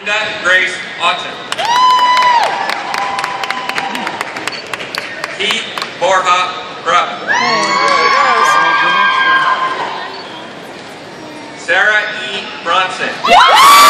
Linda Grace Autzen. Keith Borja Grubb. Sarah E. Bronson.